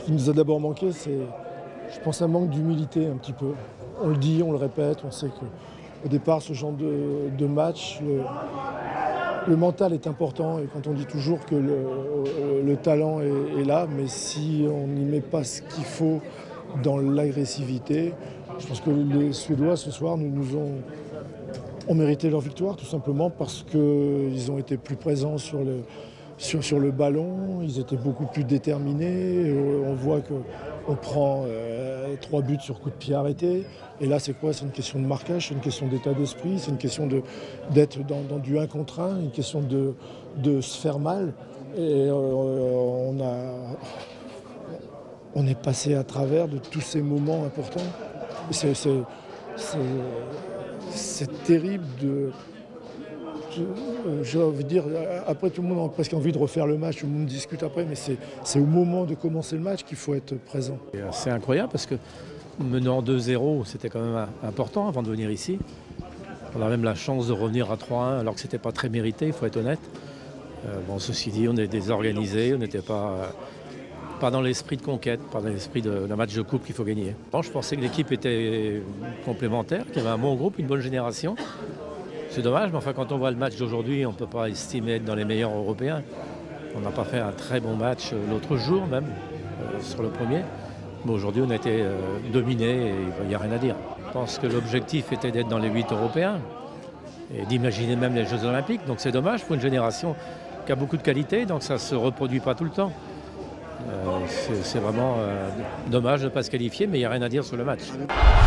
Ce qui nous a d'abord manqué, c'est, je pense, un manque d'humilité un petit peu. On le dit, on le répète, on sait qu'au départ, ce genre de match, le mental est important. Et quand on dit toujours que le talent est là, mais si on n'y met pas ce qu'il faut dans l'agressivité, je pense que les Suédois, ce soir, nous ont mérité leur victoire, tout simplement parce qu'ils ont été plus présents sur le ballon, ils étaient beaucoup plus déterminés. On voit qu'on prend 3 buts sur coup de pied arrêté. Et là, c'est quoi? C'est une question de marquage, c'est une question d'état d'esprit, c'est une question d'être dans du 1 contre 1, une question de se faire mal. Et on est passé à travers de tous ces moments importants. C'est terrible j'ai envie de dire, après tout le monde a presque envie de refaire le match, tout le monde discute après, mais c'est au moment de commencer le match qu'il faut être présent. C'est incroyable parce que menant 2-0, c'était quand même important avant de venir ici. On a même la chance de revenir à 3-1 alors que ce n'était pas très mérité, il faut être honnête. Bon, ceci dit, on est désorganisé, on n'était pas dans l'esprit de conquête, pas dans l'esprit d'un match de coupe qu'il faut gagner. Bon, je pensais que l'équipe était complémentaire, qu'il y avait un bon groupe, une bonne génération. C'est dommage, mais enfin, quand on voit le match d'aujourd'hui, on ne peut pas estimer être dans les meilleurs européens. On n'a pas fait un très bon match l'autre jour même, sur le premier. Mais aujourd'hui, on a été dominé et il n'y a rien à dire. Je pense que l'objectif était d'être dans les 8 européens et d'imaginer même les Jeux Olympiques. Donc c'est dommage pour une génération qui a beaucoup de qualité, donc ça ne se reproduit pas tout le temps. C'est vraiment dommage de ne pas se qualifier, mais il n'y a rien à dire sur le match.